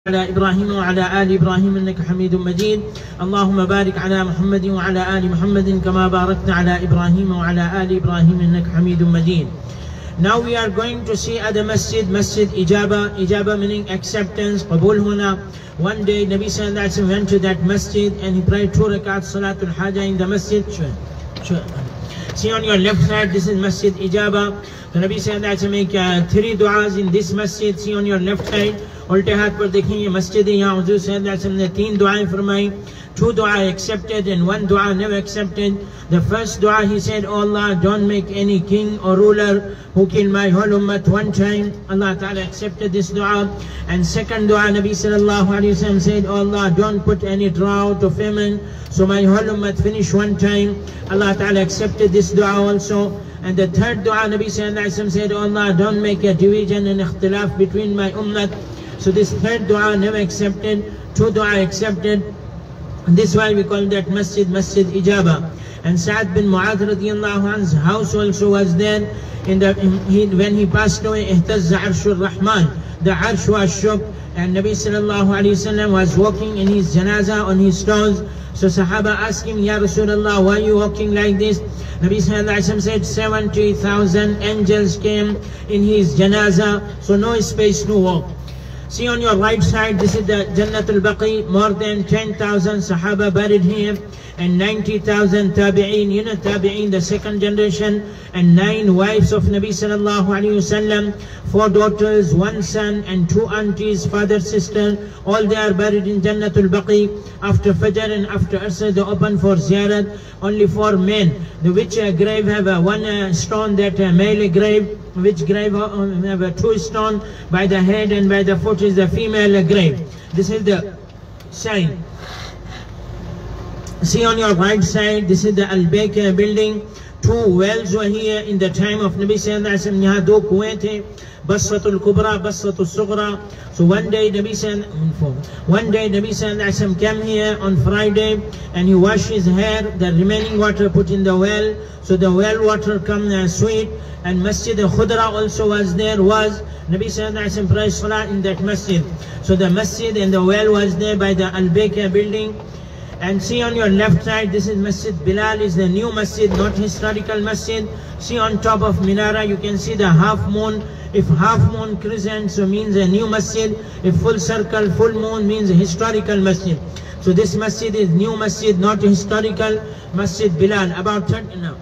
على إبراهيم وعلى آل إبراهيم إنك حميد مجيد. اللهم بارك على محمد وعلى آل محمد كما باركت على إبراهيم وعلى آل إبراهيم إنك حميد مجيد. Now we are going to see at the masjid ijaba. Ijaba meaning acceptance, qabul huna. One day Nabi sallallahu alaihi wasallam went to that masjid and he prayed 2 rakats salatul haja in the masjid. See on your left side, this is masjid ijaba. The Nabi sallallahu alaihi wasallam make 3 du'as in this masjid. See on your left side. उल्टे हाथ पर देखिए ये मस्जिद है, यहाँ हुजूर सल्लल्लाहु अलैहि वसल्लम ने 3 दुआएं फरमाई. 2 dua accepted and 1 dua never accepted. The first dua he said, "Oh Allah, don't make any king or ruler who kill my whole ummah one time." Allah Ta'ala accepted this dua. And second dua, Nabi sallallahu alaihi wasallam said, "Oh Allah, don't put any drought or famine so my whole ummah finish one time." Allah Ta'ala accepted this dua also. And the third dua, Nabi sallallahu alaihi wasallam said, "Oh Allah, don't make a division and ikhtilaf between my ummah." So this third dua never accepted, 2 dua accepted. And this is why we call that masjid ijaba. And Sa'ad bin Mu'adh radiyallahu anhu's house also was there. When he passed away, ihtazza arshur rahman, the arsh was shook. And Nabi sallallahu alayhi wasallam was walking in his janazah on his toes. So Sahaba asked him, "Ya Rasulullah, why are you walking like this?" Nabi sallallahu alayhi wasallam said, 70,000 angels came in his janazah, so no space to walk. See on your right side, this is the Jannatul Baqi. More than 10,000 Sahaba buried here and 90,000 Tabi'een. You know Tabi'een, the second generation, and 9 wives of Nabi sallallahu alaihi wasallam, 4 daughters, 1 son, and 2 aunties, father, sister. All they are buried in Jannatul Baqi. After Fajr and after Asr, they open for ziyarat. Only 4 men. The which grave have 1 stone, that male grave. Which grave have 2 stones by the head and by the foot is the female grave. This is the sign. See on your right side, this is the Al-Bayk building. 2 wells were here in the time of Nabi sallallahu alaihi wasallam. यहाँ 2 कुएं थे, Basratul Kubra, Basratul Sughra. So one day Nabi sallallahu alaihi wasallam came here on Friday and he washed his hair. The remaining water put in the well, so the well water come sweet. And Masjid al-Khudra also was there. Nabi sallallahu alaihi wasallam prayed salah in that masjid. So the masjid and the well was there by the Al-Bayk building. And see on your left side, this is Masjid Bilal, is the new masjid, not historical masjid. See on top of Minara, you can see the half moon. If half moon crescent, so means a new masjid. If full circle, full moon means a historical masjid. So this masjid is new masjid, not historical. Masjid Bilal, about 30, no,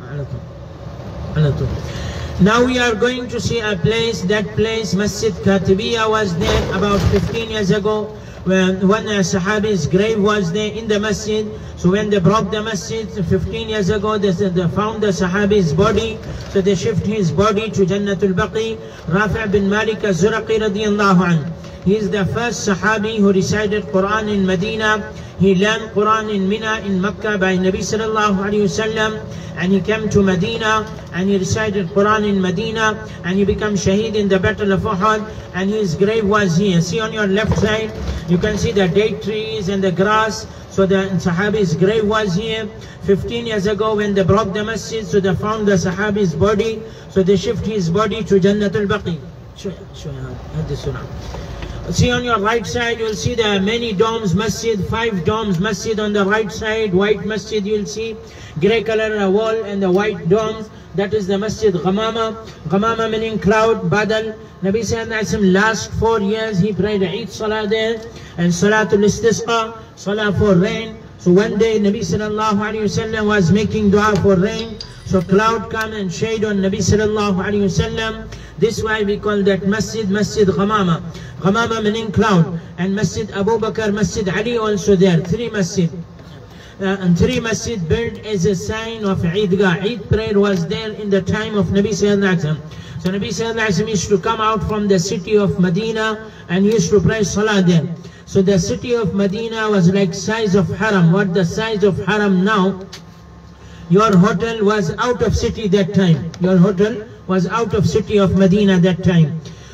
Now we are going to see a place. That place, Masjid Katibiya, was there about 15 years ago. When one Sahabi's grave was there in the masjid. So when they broke the masjid 15 years ago, they found the Sahabi's body. So they shift his body to Jannatul Baqi. Rafi' bin Malik al-Zuraqi radiyallahu anhu. He is the first Sahabi who recited Quran in Medina. He learned Quran in Mina in Mecca by Nabi sallallahu alaihi wasallam. And he came to Medina and he recited Quran in Medina and he became shaheed in the battle of Uhud, and his grave was here. See on your left side, you can see the date trees and the grass. So the Sahabi's grave was here 15 years ago when they broke the masjid. So they found the Sahabi's body. So they shift his body to Jannatul Baqi. See on your right side, you will see the many domes masjid, 5 domes masjid on the right side, white masjid you will see, grey color wall and the white domes. That is the Masjid Ghamama. Ghamama meaning cloud, badal. Nabi sallallahu alaihi wasallam last 4 years he prayed Eid Salah there and Salatul Istisqa, Salah for rain. So one day Nabi sallallahu alaihi wasallam was making dua for rain. So cloud come and shade on Nabi sallallahu alaihi wasallam. This is why we call that masjid Ghamama. Ghamama meaning cloud. And Masjid Abu Bakr, Masjid Ali also there. 3 masjid. And 3 masjid built as a sign of Eidgah. Eid prayer was there in the time of Nabi sallallahu alaihi wasallam. So Nabi sallallahu alaihi wasallam used to come out from the city of Medina and he used to pray salah there. So the city of Medina was like size of Haram. What the size of Haram now? Your hotel was out of city that time. Your hotel was out of city of Medina that time.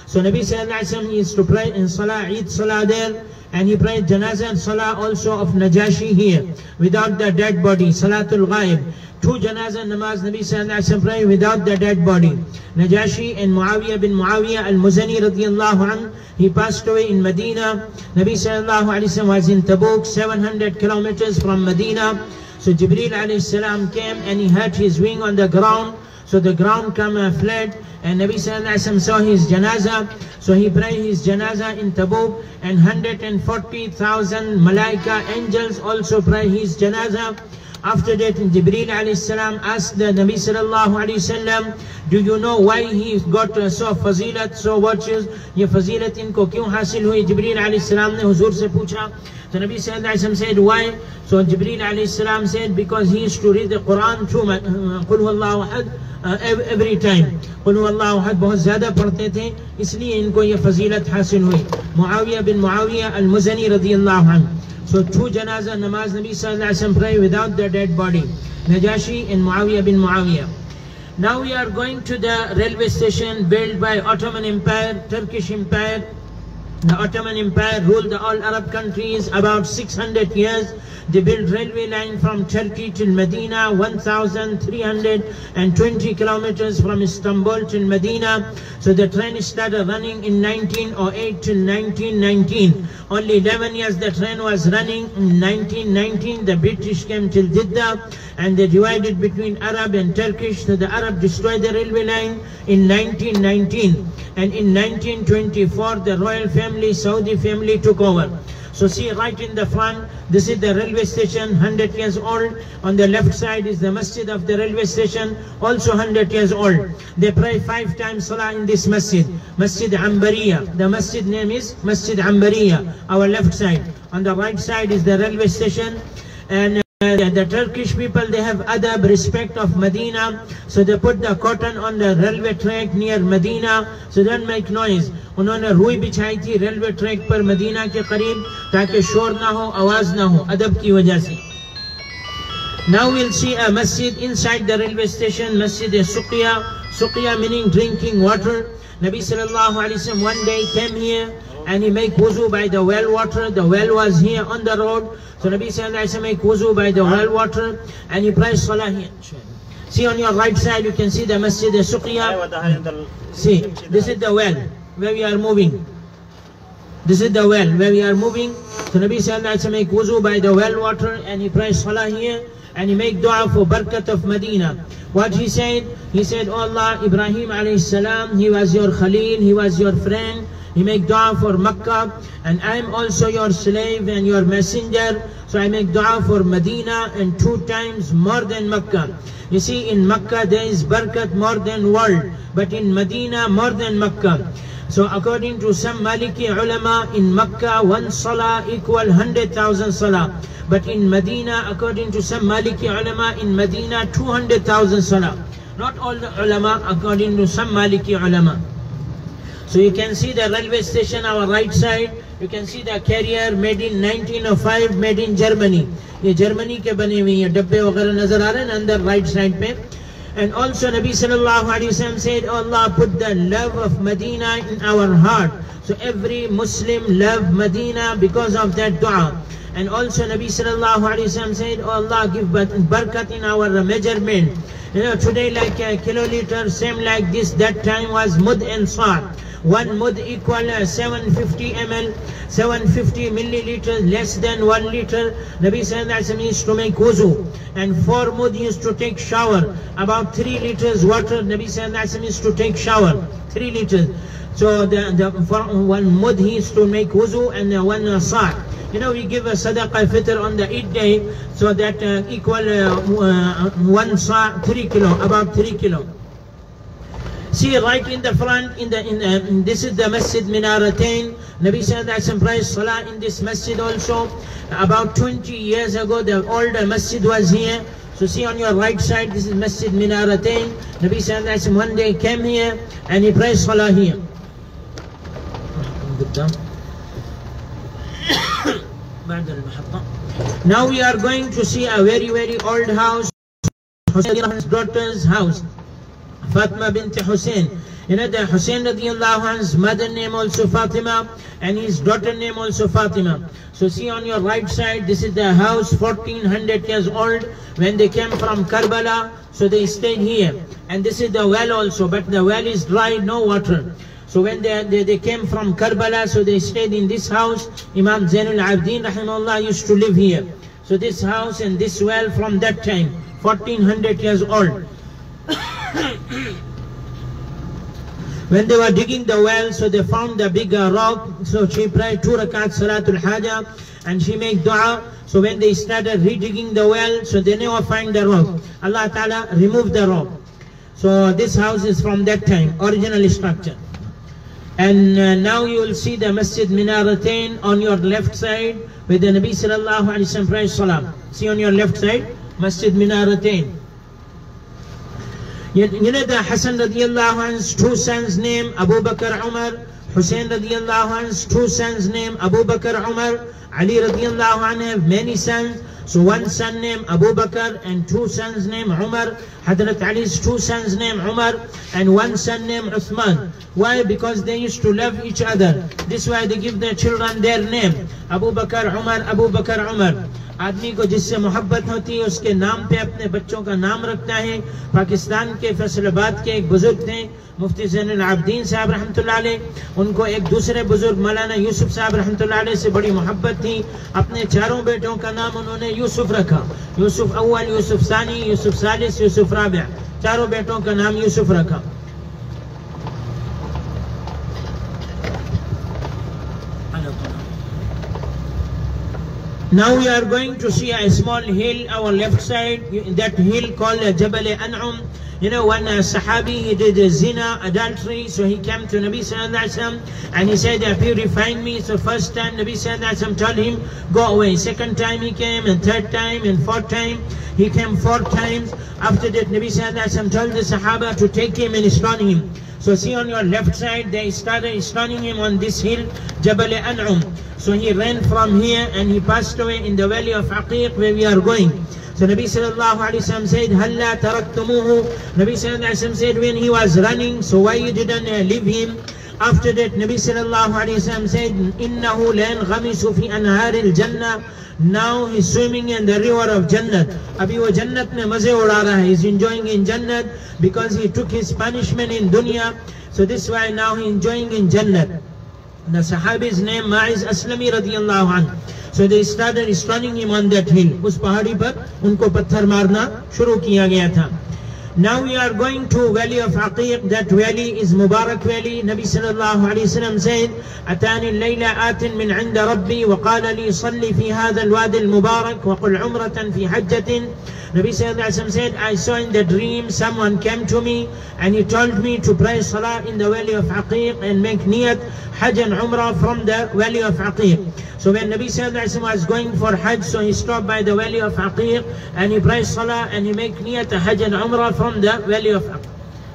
So Nabi sallallahu alaihi wasallam used to pray in Salah, Eid Salah there, and he prayed Janazah and Salah also of Najashi here, without the dead body, Salatul Ghaib. 2 Janazah namaz Nabi sallallahu alaihi wasallam prayed without the dead body. Najashi and Muawiyah bin Muawiyah al-Muzani radiyallahu anhu, he passed away in Medina. Nabi sallallahu alaihi wasallam was in Tabuk, 700 kilometers from Medina. So Jibreel alayhi salam came and he hurt his wing on the ground. So the ground fled, and Nabi sallallahu alaihi wasallam saw his janazah. So he prayed his janazah in Tabuk, and 140,000 malaika angels also pray his janazah. After that, Jibreel alayhi salam asked the Nabi sallallahu alayhi wasallam, do you know why he got so fazilat, so virtues? Ye fazilat inko kyun hasil hui? Jibreel alayhi salam ne huzur se pucha. So Nabi sallallahu alayhi wasallam said, why? So Jibreel alayhi salam said, because he used to read the Quran through Qul huwallahu ahad every time. Qul huwallahu ahad बहुत ज़्यादा पढ़ते थे, इसलिए इनको ये फजीलत हासिल हुई. Muawiyah bin Muawiyah al-Muzani radiyallahu anhu. So 2 janazah namaz Nabi sallallahu alaihi wasallam pray without the dead body, Najashi and Muawiyah bin Muawiyah. Now we are going to the railway station built by Ottoman Empire, Turkish Empire. The Ottoman Empire ruled the all Arab countries about 600 years. They built railway line from Turkey till Medina, 1,320 kilometers from Istanbul till Medina. So the train started running in 1908 till 1919. Only 11 years the train was running. In 1919 the British came till Jeddah and they divided between Arab and Turkish. So the Arab destroyed the railway line in 1919. And in 1924 the royal family, Saudi family took over. So see right in the front, this is the railway station, 100 years old. On the left side is the masjid of the railway station, also 100 years old. They pray 5 times salah in this masjid, Masjid Ambariya. The masjid name is Masjid Ambariya, our left side. On the right side is the railway station. And the Turkish people, they have adab, respect of Medina. So they put the cotton on the railway track near Medina, so don't make noise. उन्होंने रुई बिछाई थी railway track पर Medina के करीब, ताकि शोर ना हो, आवाज ना हो, अदब की वजह से. Now we'll see a masjid inside the railway station, Masjid Suqya. Suqya meaning drinking water. Nabi sallallahu alaihi wasallam one day came here and he made wuzu by the well water. The well was here on the road. So Nabi sallallahu alaihi wasallam made wuzu by the well water and he prayed salah here. See on your right side you can see the Masjid Suqya. See, this is the well where we are moving. This is the well where we are moving. So Nabi sallallahu alaihi wasallam make wuzu by the well water and he prays salah here and he make dua for barakat of Medina. What he said? He said, oh Allah, Ibrahim alayhi salam, he was your Khalil, he was your friend. He make dua for Makkah, and I am also your slave and your messenger. So I make dua for Medina and 2 times more than Makkah. You see, in Makkah there is barakat more than world, but in Medina more than Makkah. So according to some Maliki ulama, in Makkah 1 salah equal 100,000 salah. But in Medina, according to some Maliki ulama, in Medina 200,000 salah. Not all the ulama, according to some Maliki ulama. So you can see the railway station, our right side. You can see the carrier made in 1905, made in Germany. ये Germany के बने हुए हैं, डब्बे वगैरह नजर आ रहे हैं अंदर right side पे. And also Nabi sallallahu alaihi wasallam said, oh Allah, put the love of Medina in our heart. So every Muslim love Medina because of that dua. And also Nabi sallallahu alaihi wasallam said, oh Allah, give barakat in our measurement. You know, today like a kiloliter, same like this, that time was mud and sa'. 1 mud equal 750 ml, 750 milliliters, less than 1 liter. Nabi sallallahu alaihi wasallam used to make wuzu, and 4 mud used to take shower. About 3 liters water, Nabi sallallahu alaihi wasallam used to take shower. 3 liters. So for 1 mud he used to make wuzu, and 1 sa'. You know, we give a sadaqah fitr on the Eid day, so that equal 1 sa' 3 kilo, about 3 kilo. See right in the front, this is the Masjid Minaratain. Nabi sallallahu alaihi wasallam prayed salah in this masjid also. About 20 years ago, the older masjid was here. So see on your right side, this is Masjid Minaratain. Nabi sallallahu alaihi wasallam one day came here and he prayed salah here. Now we are going to see a very, very old house, Husayn's daughter's house, Fatma bint Hussein. You know, the Hussein radiallahu anhu's mother name also Fatima, and his daughter name also Fatima. So see on your right side, this is the house 1400 years old. When they came from Karbala, so they stayed here. And this is the well also, but the well is dry, no water. So when they came from Karbala, so they stayed in this house. Imam Zainul Abidin rahimahullah used to live here. So this house and this well from that time, 1400 years old. When they were digging the well, so they found the big rock. So she prayed 2 rakat Salatul Haja and she made dua. So when they started redigging the well, so they never find the rock. Allah Ta'ala removed the rock. So this house is from that time, original structure. And now you will see the Masjid Minaratain on your left side with the Nabi Sallallahu Alaihi Wasallam prayer salam. See on your left side, Masjid Minaratain. You know the Hassan radiallahu anhu's 2 sons name Abu Bakr Umar, Hussein radiallahu anhu's 2 sons name Abu Bakr Umar, Ali radiallahu anhu have many sons. So 1 son named Abu Bakr and 2 sons named Umar. Hadrat Ali's 2 sons named Umar and 1 son named Uthman. Why? Because they used to love each other. This is why they give their children their name. Abu Bakr Umar, Abu Bakr Umar. आदमी को जिससे मोहब्बत होती है उसके नाम पे अपने बच्चों का नाम रखता है। पाकिस्तान के फैसलाबाद के एक बुजुर्ग थे मुफ्ती ज़ैनुल आबिदीन साहब रहमतुल्लाह अलैह, उनको एक दूसरे बुजुर्ग मौलाना यूसुफ साहब रहमतुल्लाह अलैह से बड़ी मोहब्बत थी। अपने चारों बेटों का नाम उन्होंने यूसुफ रखा। यूसुफ अव्वल, यूसुफ सानी, यूसुफ सालिस, यूसुफ राबिया, चारों बेटों का नाम यूसुफ रखा। Now we are going to see a small hill, our left side, that hill called Jabal An'um. You know, one Sahabi, he did zina, adultery, so he came to Nabi Sallallahu Alaihi Wasallam and he said, purify me. So first time Nabi Sallallahu Alaihi Wasallam told him, go away. Second time he came, and third time, and fourth time. He came 4 times. After that, Nabi Sallallahu Alaihi Wasallam told the Sahaba to take him and stone him. So see on your left side, they started stoning him on this hill, Jabal An'um. So he ran from here and he passed away in the valley of Aqiq where we are going. So Nabi Sallallahu Alaihi Wasallam said, Halla taraktumuhu. Nabi Sallallahu Alaihi Wasallam said, when he was running, so why you didn't leave him? After that, Nabi Sallallahu Alaihi Wasallam said, Innahu la yanghamisu fi anharil Jannah. Now he's swimming in the river of Jannat. Abhi wo Jannat mein maze uda raha hai. He's enjoying in Jannat because he took his punishment in dunya. So this is why now he's enjoying in Jannat. The Sahabi's name Ma'iz Aslami radiyallahu anhu. So they started stoning him on that hill. Us pahadi par unko patthar marna shuru kiya gaya tha. Now we are going to Valley of Aqiq. That valley is Mubarak Valley. Nabi sallallahu alayhi wasallam said, Atani al-layla atin min 'inda rabbi wa qala li salli fi hadha al-wadi al-mubarak wa qul umratan fi hajjatin. Nabi sallallahu alayhi wasallam said, I saw in the dream someone came to me and he told me to pray salah in the Valley of Aqiq and make niyat Hajj and Umrah from the Valley of Aqiq. So when Nabi sallallahu alayhi wasallam was going for Hajj, so he stopped by the Valley of Aqiq and he prayed salah and he make niyat Hajj and Umrah from the Valley of Aqiq.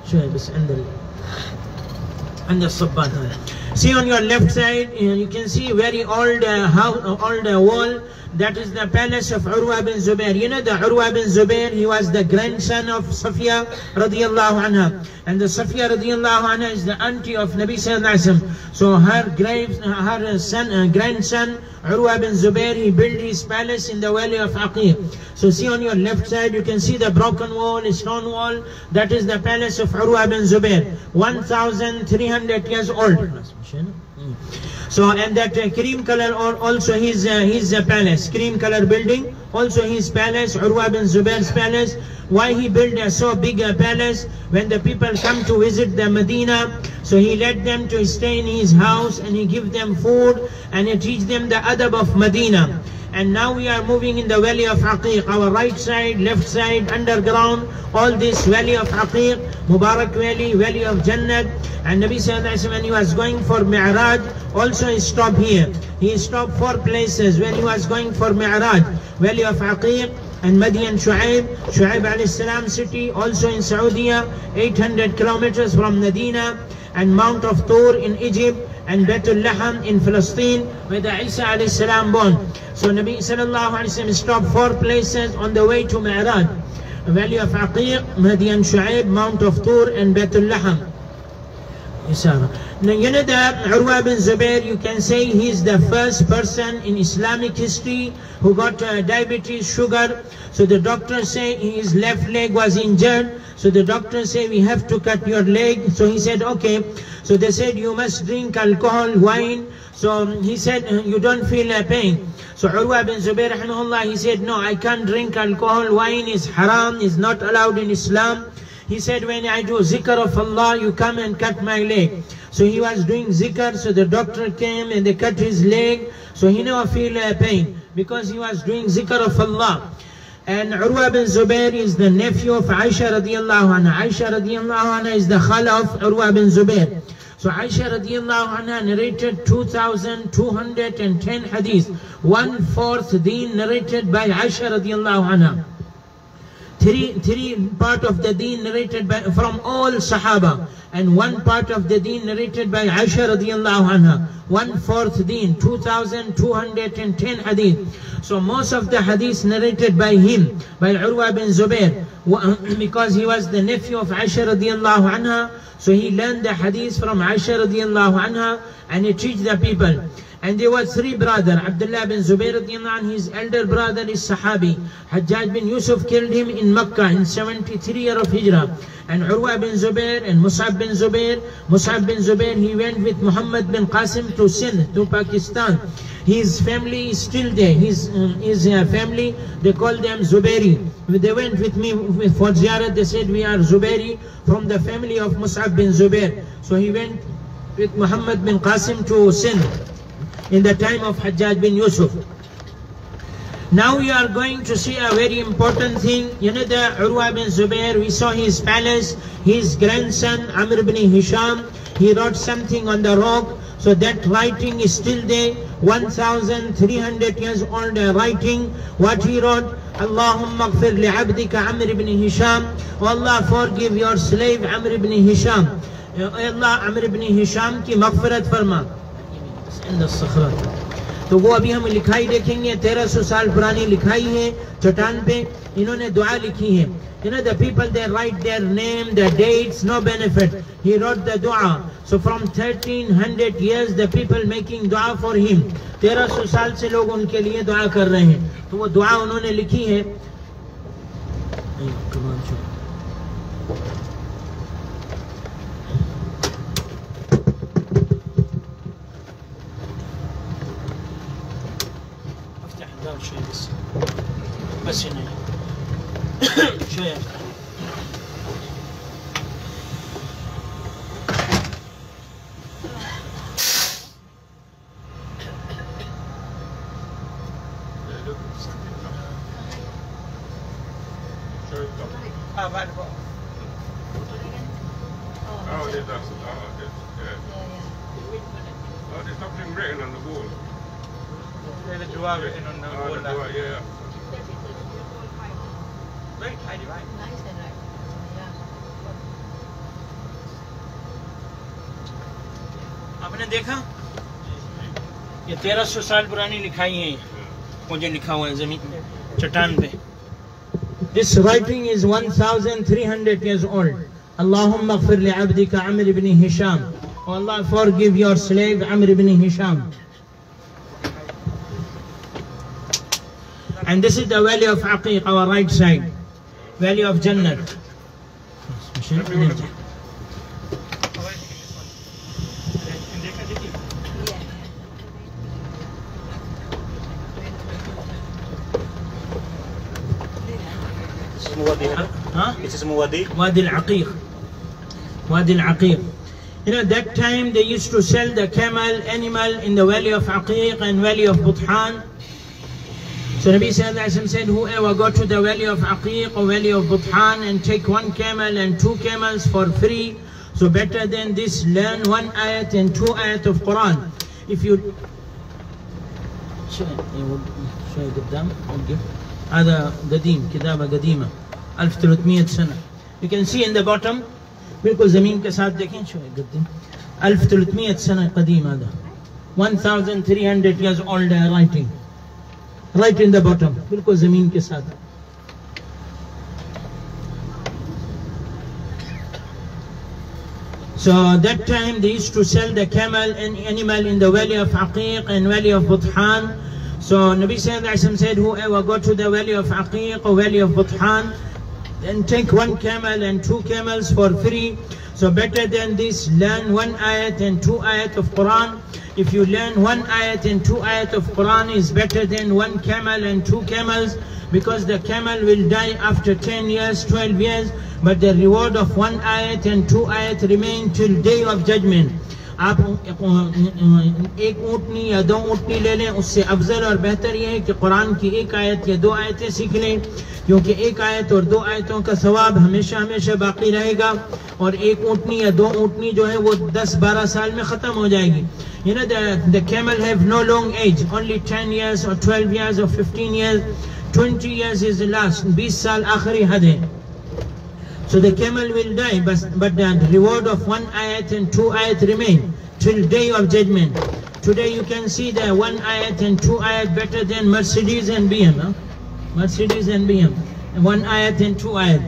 See on your left side, you can see very old wall. That is the palace of Urwa bin Zubair. You know the Urwa bin Zubair, he was the grandson of Safiya radiyallahu anha. And the Safiya radiyallahu anha is the auntie of Nabi sallallahu alayhi wasallam. So her grandson Urwa bin Zubair, he built his palace in the Valley of Aqiq. So see on your left side, you can see the broken wall, stone wall. That is the palace of Urwa bin Zubair, 1,300 years old. So and that cream color also his palace, cream color building, also his palace, Urwa bin Zubair's palace. Why he built a so big a palace? When the people come to visit the Medina, so he let them to stay in his house and he give them food and he teach them the adab of Medina. And now we are moving in the Valley of Aqiq. Our right side, left side, underground, all this Valley of Aqiq, Mubarak Valley, Valley of Jannat. And Nabi sallallahu alayhi wa sallam, when he was going for Mi'raj, also he stopped here. He stopped 4 places when he was going for Mi'raj. Valley of Aqiq and Madian Shu'aib alayhi salam city, also in Saudi, 800 kilometers from Medina, and Mount of Tur in Egypt, and Baitul Laham in Palestine, where the Isa alayhi salam born. So Nabi sallallahu alayhi wa sallam stopped 4 places on the way to Mi'raj. Valley of Aqiq, Madian Shu'aib, Mount of Tur, and Baitul Laham. Now, you know that Urwa bin Zubair, you can say he's the first person in Islamic history who got diabetes, sugar. So the doctors say his left leg was injured. So the doctors say we have to cut your leg. So he said, okay. So they said you must drink alcohol, wine. So he said you don't feel pain. So Urwa bin Zubair rahimahullah, he said, no, I can't drink alcohol. Wine is haram, is not allowed in Islam. He said, when I do zikr of Allah, you come and cut my leg. So he was doing zikr, so the doctor came and they cut his leg. So he never feel pain because he was doing zikr of Allah. And Urwa bin Zubair is the nephew of Aisha radiallahu anha. Aisha radiallahu anha is the khala of Urwa bin Zubair. So Aisha radiallahu anha narrated 2,210 hadith. 1/4 deen narrated by Aisha radiallahu anha. Three part of the deen narrated from all Sahaba, and one part of the deen narrated by Aisha radiallahu anha. 1/4 deen, 2,210 hadith. So most of the hadith narrated by him, by Urwa bin Zubair, because he was the nephew of Aisha radiallahu anha. So he learned the hadith from Aisha radiallahu anha and he teach the people. And there were three brothers. Abdullah bin Zubair radiallahu anhu, his elder brother is Sahabi. Hajjaj bin Yusuf killed him in Makkah in 73 year of Hijrah. And Urwa bin Zubair and Mus'ab bin Zubair. Mus'ab bin Zubair, he went with Muhammad bin Qasim to Sindh, to Pakistan. His family is still there. His family, they call them Zubairi. They went with me for ziyarat. They said we are Zubairi from the family of Mus'ab bin Zubair. So he went with Muhammad bin Qasim to Sindh in the time of Hajjaj bin Yusuf. Now we are going to see a very important thing. You know the Urwa bin Zubair, we saw his palace, his grandson Amr bin Hisham, he wrote something on the rock. So that writing is still there, 1,300 years old writing. What he wrote, Allahumma gfir li'abdika Amr ibn Hisham. Oh Allah, forgive your slave Amr ibn Hisham. Oh Allah, Amr ibn Hisham ki maghfirat farma. तो वो अभी हम लिखाई देखेंगे, 1300 साल पुरानी लिखाई है चट्टान पे, इन्होंने दुआ लिखी है. You know the people, they write their name, their dates, no benefit. He wrote the dua. So from 1300 years the people making dua for him. 1300 साल से लोग उनके लिए दुआ कर रहे हैं. तो वो दुआ उन्होंने लिखी है. بس هنا شوية بعد فوق. Oh, yeah, that's it. Oh, okay. Yeah. Oh, there's something written on the wall. There's a dua written on the wall. The dua, yeah. Right, right. Nice and right. Yeah. आपने देखा? ये 1300 साल पुरानी लिखाई है. मुझे लिखा हुआ है ज़मीन चट्टान पे. This writing is 1,300 years old. Allahumma gfir li abdika Amr ibn Hisham. Oh Allah, forgive your slave Amr ibn Hisham. And this is the valley of Aqiq, our right side. Valley of Jannah. It is Wadi al-Aqiq. Wadi al-Aqiq. You know, that time they used to sell the camel animal in the valley of Aqiq and valley of Buthan. So Nabi Sallallahu Alaihi Wasallam said, whoever go to the valley of Aqiq or valley of Buthan and take one camel and 2 camels for free, so better than this, learn 1 ayat and 2 ayat of Quran. If you شوي قدام هذا قديم كتابة قديمة 1300 سنة. You can see in the bottom बिल्कुल ज़मीन के साथ देखें شوي قديم 1300 سنة قديم هذا 1,300 years old writing. Right in the bottom, बिल्कुल ज़मीन के साथ. So that time they used to sell the camel and animal in the valley of Aqiq and valley of Buthan. So Nabi Sallallahu Alaihi Wasallam said, whoever go to the valley of Aqiq or valley of Buthan, then take 1 camel and 2 camels for free. So better than this, learn 1 ayat and 2 ayat of Quran. If you learn 1 ayat and 2 ayat of Quran is better than 1 camel and 2 camels, because the camel will die after 10 years, 12 years, but the reward of 1 ayat and 2 ayat remain till day of judgment. आप एक ऊँटनी या 2 ऊँटनी ले लें, उससे अफजल और बेहतर ये है कि कुरान की 1 आयत या 2 आयतें सीख लें, क्योंकि 1 आयत और 2 आयतों का सवाब हमेशा हमेशा बाकी रहेगा, और 1 ऊँटनी या 2 ऊँटनी जो है वो 10-12 साल में ख़त्म हो जाएगी. You know, the camel have no long age, only 10 years or 12 years or 15 years, 20 years is the last, 20 साल आखिरी हद है. So the camel will die, but the reward of 1 ayat and 2 ayat remain till day of judgment. Today you can see the 1 ayat and 2 ayat better than Mercedes and BM. Huh? Mercedes and BM. 1 ayat and 2 ayat.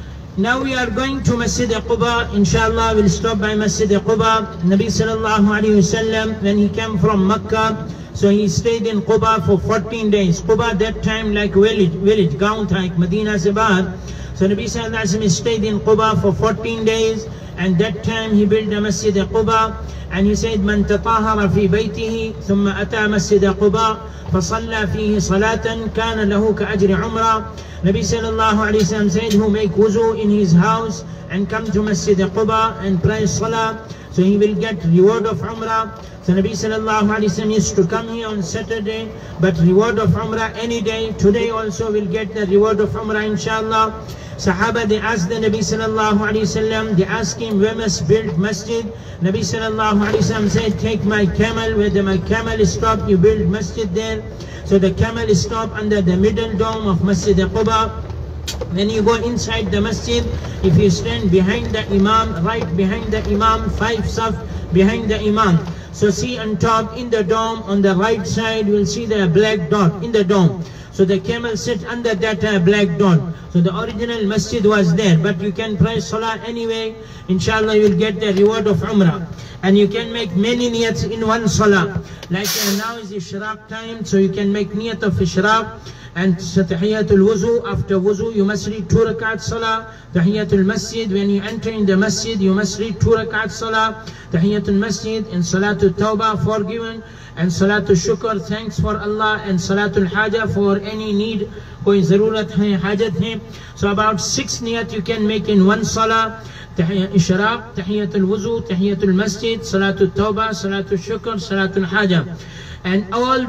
Now we are going to Masjid Quba. Inshallah we'll stop by Masjid Quba. Nabi Sallallahu Alaihi Wasallam, when he came from Makkah, so he stayed in Quba for 14 days. Quba that time like village, gaon tha, like Medina se bahar. So Nabi Sallallahu Alaihi Wasallam stayed in Quba for 14 days, and that time he built a Masjid Quba, and he said, Man tatahara fi baytihi, thumma ata Masjid Quba, fasalla fihi salatan, kana lahu ka ajri umrah. Nabi Sallallahu Alaihi Wasallam said, who make wuzu in his house and come to Masjid Quba and pray salah, so he will get reward of umrah. So Nabi Sallallahu Alaihi Wasallam used to come here on Saturday, but reward of umrah any day. Today also will get the reward of umrah inshallah. Sahaba, they asked the Nabi Sallallahu Alaihi Wasallam, they asked him, where must build masjid? Nabi Sallallahu Alaihi Wasallam said, take my camel, where my camel is stopped, you build masjid there. So the camel is stopped under the middle dome of Masjid Quba. When you go inside the masjid, if you stand behind the imam, right behind the imam, 5 saf behind the imam. So see on top in the dome, on the right side, you will see the black dot in the dome. So the camel sit under that black dot. So the original masjid was there, but you can pray salah anyway. Inshallah you will get the reward of umrah. And you can make many niyats in one salah. Like now is ishraq time, so you can make niyat of ishraq. And tahiyatul wuzu, after wuzu you must read 2 rakat salah. Tahiyatul masjid, when you enter in the masjid you must read 2 rakat salah. Tahiyatul masjid and salatul tawbah, forgiven. And salatul shukr, thanks for Allah. And salatul haja, for any need, koi zarurat hai, hajat hai. So about 6 niyat you can make in one salah. Ishraq, tahiyatul wuzu, tahiyatul masjid, salatul tawbah, salatul shukr, salatul haja. And all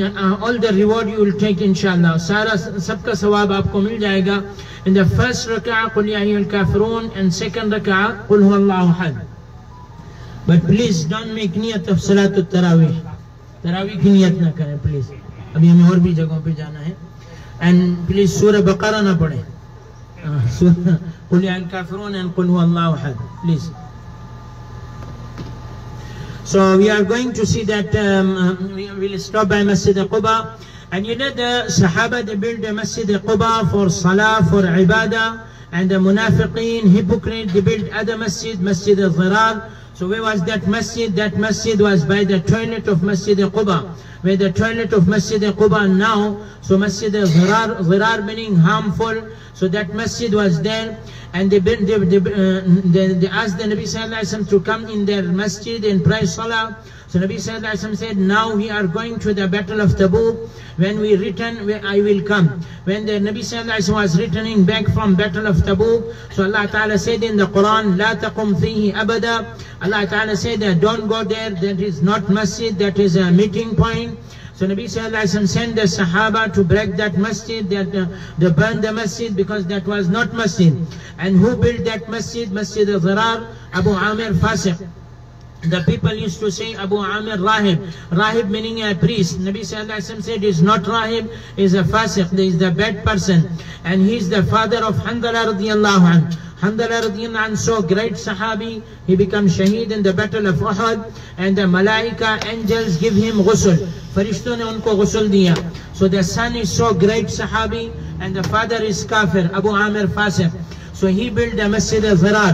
the reward you will take inshallah. Sara sabka sawab aapko mil jayega. In the first rak'ah qul ya ayyuhal kafirun, and second rak'ah qul huwallahu ahad. But please don't make niyat of salatul tarawih. Tarawih ki niyat na kare please. Abhi hame aur bhi jagahon pe jana hai. And please surah Baqarah na padhe. Surah qul ya ayyuhal kafirun and qul huwallahu ahad. Please. So we are going to see that we will stop by Masjid Quba. And you know the Sahaba, they built the Masjid Quba for Salah, for Ibadah. And the Munafiqeen, hypocrite, they built other Masjid, Masjid al-Dhirar. So where was that Masjid? That Masjid was by the toilet of Masjid Quba. Where the toilet of Masjid Quba now, so Masjid al-Dhirar meaning harmful. So that Masjid was there. And they asked the Nabi Sallallahu Alaihi Wasallam to come in their masjid and pray salah. So Nabi Sallallahu Alaihi Wasallam said, now we are going to the battle of Tabuk. When we return, I will come. When the Nabi Sallallahu Alaihi Wasallam was returning back from battle of Tabuk, so Allah Ta'ala said in the Quran, La taqum fihi abada. Allah Ta'ala said that don't go there, that is not masjid, that is a meeting point. So Nabi Sallallahu Alaihi Wasallam sent the Sahaba to break that masjid, they burned the masjid because that was not masjid. And who built that masjid? Masjid al-Dhirar, Abu Amir Fasiq. The people used to say Abu Amir Rahib. Rahib meaning a priest. Nabi Sallallahu Alaihi Wasallam said is not Rahib, is a Fasiq, is the bad person. And he is the father of Handala radiyallahu anhu. Handala radiyallahu anhu, so great Sahabi, he becomes Shaheed in the battle of Uhud. And the Malaika, angels give him ghusl. Farishton ne unko ghusl diya. So the son is so great Sahabi and the father is Kafir, Abu Amir Fasiq. So he built the Masjid al-Dhirar.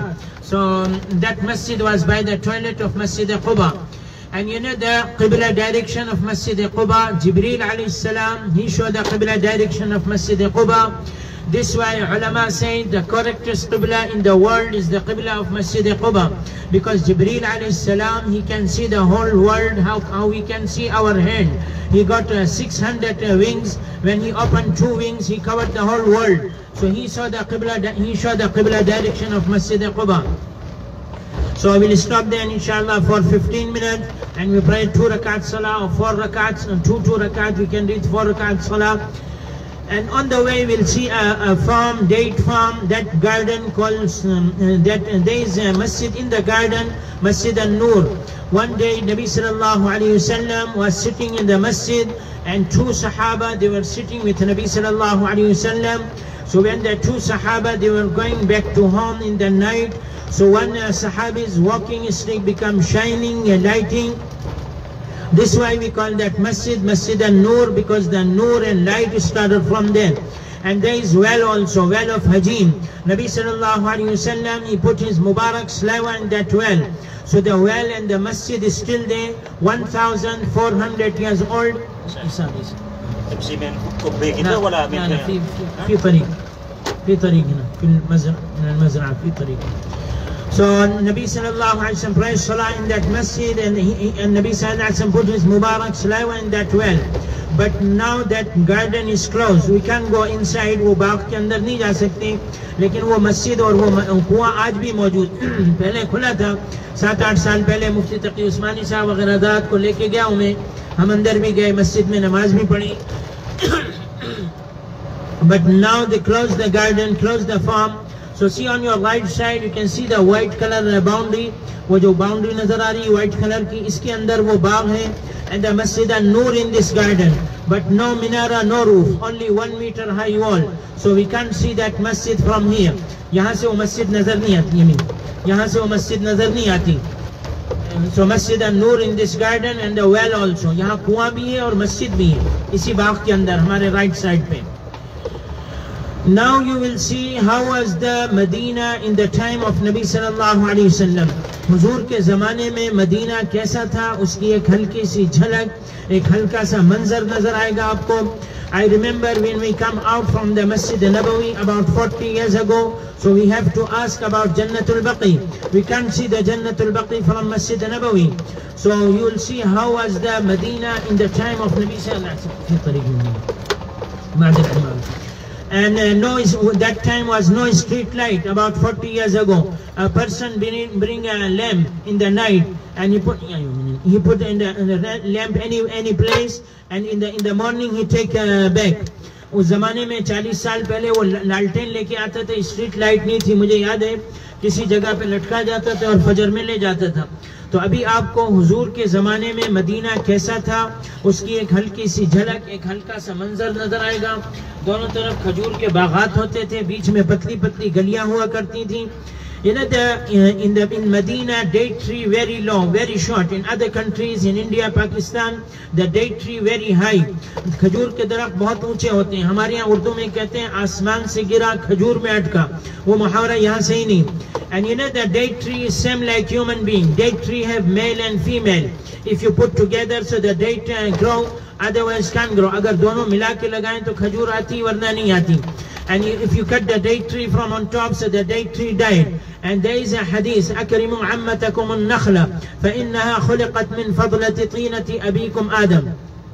So that masjid was by the toilet of Masjid Quba. And you know the Qibla direction of Masjid Quba, Jibreel alayhi salam, he showed the Qibla direction of Masjid Quba. This why ulama say the correctest Qibla in the world is the Qibla of Masjid Quba. Because Jibreel alayhi salam, he can see the whole world, how we can see our head. He got 600 wings. When he opened 2 wings, he covered the whole world. So he saw the Qibla, he showed the Qibla direction of Masjid Quba. So I will stop there inshallah for 15 minutes and we pray 2 rakat salah or 4 rakats and 2 rakat, we can read 4 rakat salah. And on the way we'll see a farm, date farm, that garden called, there is a masjid in the garden, Masjid al-Nur. One day Nabi sallallahu alayhi wasallam was sitting in the masjid and 2 sahaba, they were sitting with Nabi sallallahu alayhi wasallam. So when the 2 sahaba, they were going back to home in the night, so one sahabi's walking stick become shining and lighting. This is why we call that masjid, Masjid al-Nur, because the nur and light started from there. And there is well also, well of Hajim. Nabi sallallahu alayhi wasallam, he put his Mubarak saliva in that well. So the well and the masjid is still there, 1,400 years old. في طريق هنا في المزرعة من المزرعة في طريق. So Nabi sallallahu alaihi wasallam prayed salah in that masjid and Nabi sallallahu alaihi wasallam put his Mubarak saliva in that well. But now that garden is closed, we can't go inside. वो बाग के अंदर नहीं जा सकते. लेकिन वो मस्जिद और वो कुआं आज भी मौजूद. पहले खुला था 7-8 साल पहले मुफ्ती तकी उस्मानी साहब वगैरह को लेके गया हूँ मैं. हम अंदर भी गए, मस्जिद में नमाज भी पढ़ी. But now they close the garden, close the farm. So see on your right side, you can see the white color boundary. वो जो boundary नजर आ रही है white color की, इसके अंदर वो बाग है. And the Masjid al-Nur in this garden. But no minara, no roof, only 1 meter high wall. So we can't see that masjid from here. यहाँ से वो मस्जिद नजर नहीं आती है. यहाँ से वो मस्जिद नजर नहीं आती. So Masjid al-Nur in this garden and the well also. यहाँ कुआं भी है और मस्जिद भी है. इसी बाग के अंदर हमारे right side पे. Now you will see how was the Medina in the time of Nabi sallallahu alaihi wasallam. हुजूर के ज़माने में मदीना कैसा था, उसकी एक हल्की सी झलक, एक हल्का सा मंजर नजर आएगा आपको. I remember when we come out from the Masjid Nabawi about 40 years ago, so we have to ask about Jannatul Baqi. We can't see the Jannatul Baqi from Masjid Nabawi. So you will see how was the Medina in the time of Nabi sallallahu alaihi wasallam. And that time was no street light. About 40 years ago, a person bring a lamp in the night and he put in the lamp any place, and in the morning he take back. उस ज़माने में 40 साल पहले वो लालटेन लेके आता था, स्ट्रीट लाइट नहीं थी. मुझे याद है किसी जगह पे लटका जाता था और फजर में ले जाता था. तो अभी आपको हुजूर के ज़माने में मदीना कैसा था, उसकी एक हल्की सी झलक, एक हल्का सा मंजर नजर आएगा. दोनों तरफ खजूर के बागात होते थे, बीच में पतली पतली गलियां हुआ करती थी. You know, in Medina, date tree very long, very short. In other countries, in India, Pakistan, the date tree very high. खजूर के दरख्त बहुत ऊंचे होते हैं. हमारे यहाँ उर्दू में कहते हैं आसमान से गिरा खजूर में अटका. वो मुहावरा यहाँ से ही नहीं. And you know the date tree is same like human being. Date tree have male and female. If you put together, so the date grow, otherwise can't grow. अगर दोनों मिला के लगाएं तो खजूर आती वरना नहीं आती. And if you cut the date tree from on top, so the date tree died. And there is a hadith, أكرموا عمتكم النخلة فإنها خلقت من فضلة طينة أبيكم آدم.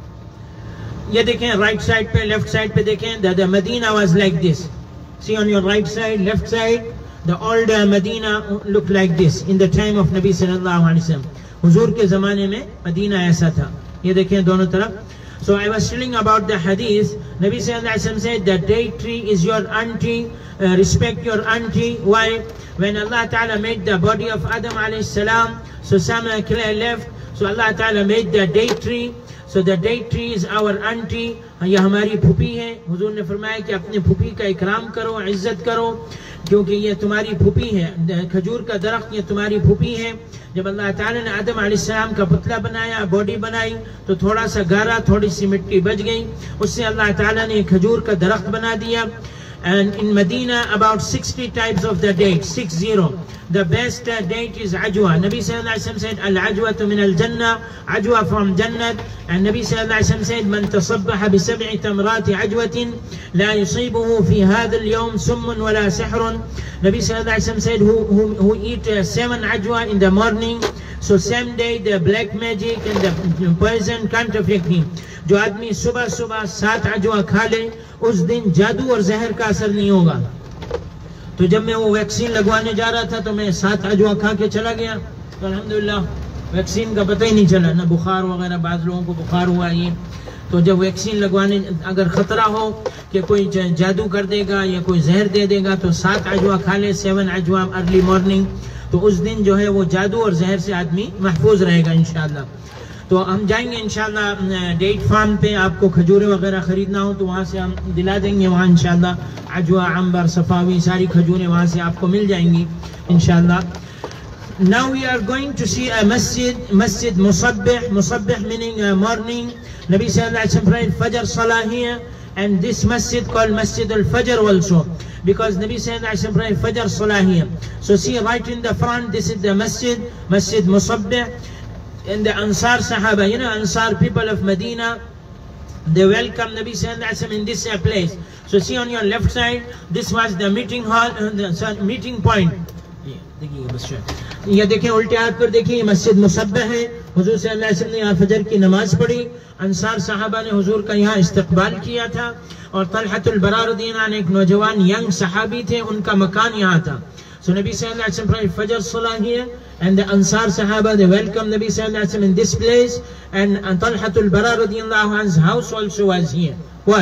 ये देखें right side पे, left side पे देखें, the Medina was like this. See on your right side, left side, the old Medina looked like this in the time of Nabi sallallahu alaihi wasallam. हुजूर के ज़माने में Medina ऐसा था. ये देखें दोनों तरफ. So I was telling about the hadith. Nabi sallallahu alaihi wasallam said that date tree is your auntie. Respect your auntie. Why? When Allah Ta'ala made the body of Adam alayhi salam, so some clay left. So Allah Ta'ala made the date tree. So the date tree is our auntie. ये हमारी फूफी है. हुजूर ने फरमाया कि अपने फूफी का इकराम करो, इज्जत करो, क्योंकि ये तुम्हारी फूफी है. खजूर का दरख्त ये तुम्हारी फूफी है. जब अल्लाह ताला ने आदम अलैहिस्सलाम का पुतला बनाया, बॉडी बनाई, तो थोड़ा सा गारा, थोड़ी सी मिट्टी बच गई. उससे अल्लाह ताला ने खजूर का दरख्त बना दिया. And in Medina, about 60 types of the dates, 60. The best date is Ajwa. Nabi sallallahu alaihi wasallam said, Al-Ajwatu min al-Jannah, Ajwa from Jannat. And Nabi sallallahu alaihi wasallam said, Man tasabbaha bi sab'i tamrati ajwatin, la yusibuhu fi hadha al-yawm summun wala sihrun. Nabi sallallahu alaihi wasallam said, who eat 7 ajwa in the morning, so same day the black magic and the poison can't affect him. जो आदमी सुबह सुबह 7 अजवा खा ले, उस दिन जादू और जहर का असर नहीं होगा। तो जब मैं वो वैक्सीन लगवाने जा रहा था तो मैं 7 अजवा खा के चला गया, तो अल्हम्दुलिल्लाह वैक्सीन का पता ही नहीं चला, ना बुखार वगैरह, बाज़ लोगों को बुखार हुआ ये। तो जब वैक्सीन लगवाने अगर ख़तरा हो कि कोई जादू कर देगा या कोई जहर दे देगा, तो 7 अजवा खा ले, 7 अजवा अर्ली मॉर्निंग, तो उस दिन जो है वो जादू और जहर से आदमी महफूज रहेगा इंशाअल्लाह। तो हम जाएंगे इंशाअल्लाह डेट फार्म पे, आपको खजूरें वगैरह ख़रीदना हो तो वहाँ से हम दिला देंगे, वहाँ इंशाअल्लाह अजवा, अंबर, सफावी सारी खजूरें वहाँ से आपको मिल जाएंगी इंशाअल्लाह। Now we are going to see a masjid Musabbih meaning morning. Nabi sallallahu alaihi wasallam prayed Fajr Salah here, and this masjid called Masjid al-Fajr also, because Nabi sallallahu alaihi wasallam prayed Fajr Salah here. So see right in the front, this is the Masjid Musabbih. And the Ansar Sahaba, you know, Ansar people of Medina, they welcome Nabi sallallahu alaihi wasallam in this place. So see on your left side, this was the meeting hall, the meeting point. ये देखें उल्टे हाथ पर देखिए, ये मस्जिद मुसब्बह है। हुजूर सल्लल्लाहु अलैहि वसल्लम ने यहाँ फजर की नमाज पढ़ी, अंसार साहबा ने हुजूर का यहाँ इस्तकबाल किया था, और तलहतुल बरा रज़ियल्लाहु अन्हु एक नौजवान यंग सहाबी थे, उनका मकान यहाँ था। So Nabi sallallahu alaihi wasallam prayed Fajr Salah here, and the Ansar Sahaba, they welcome Nabi sallallahu alaihi wasallam in this place, and Talhatul Bara radiyallahu anhu's house also was here.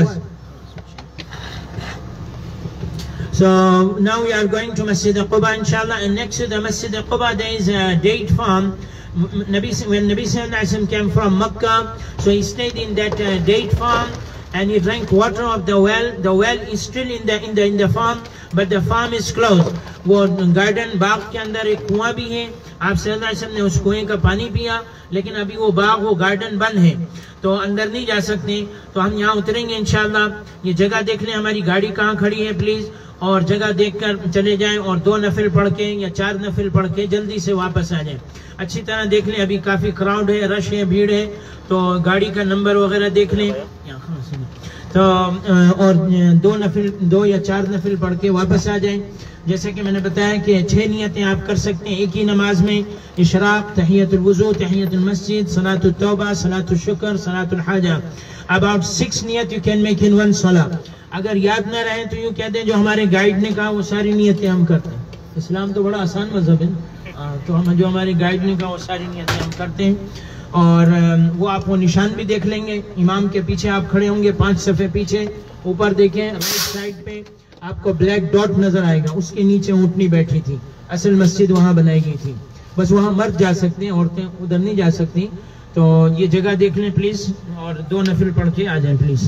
So now we are going to Masjid Quba inshallah, and next to the Masjid Quba there is a date farm. When Nabi sallallahu alaihi wasallam came from Makkah, so he stayed in that date farm, and he drank water of the well. The well is still in the farm, but the farm is closed. वो garden बाग के अंदर एक कुआं भी है, आप सल्लल्लाहु अलैहि वसल्लम ने उस कुएं का पानी पिया, लेकिन अभी वो बाग, वो गार्डन बंद है, तो अंदर नहीं जा सकते। तो हम यहाँ उतरेंगे इंशाअल्लाह। ये जगह देख लें हमारी गाड़ी कहाँ खड़ी है प्लीज़, और जगह देखकर चले जाएं, और 2 नफिल पढ़ के या 4 नफिल पढ़ के जल्दी से वापस आ जाएं। अच्छी तरह देख लें, अभी काफ़ी क्राउड है, रश है, भीड़ है, तो गाड़ी का नंबर वगैरह देख लें। तो और 2 या 4 नफिल पढ़ के वापस आ जाएं। जैसे कि मैंने बताया कि 6 नियतें आप कर सकते हैं एक ही नमाज में, इशराक, तहियतुल वुज़ू, तहियतुल मस्जिद, सलातुत तौबा, सलातुल शुक्र, सलातुल हाजा। About 6 नियत you can make in one salah. अगर याद ना रहे तो यूँ कहते हैं जो हमारे गाइड ने कहा वो सारी नियतें हम करते हैं। इस्लाम तो बड़ा आसान मजहब है, तो हम जो हमारे गाइड ने कहा वो सारी नियतें हम करते हैं। और वो आप वो निशान भी देख लेंगे, इमाम के पीछे आप खड़े होंगे 5 सफ़े पीछे, ऊपर देखें राइट साइड पे आपको ब्लैक डॉट नजर आएगा, उसके नीचे ऊँटनी बैठी थी। असल मस्जिद वहाँ बनाई गई थी, बस वहाँ मर्द जा सकते हैं, औरतें उधर नहीं जा सकती। तो ये जगह देख लें प्लीज़, और 2 नफिल पढ़ के आ जाएं प्लीज़।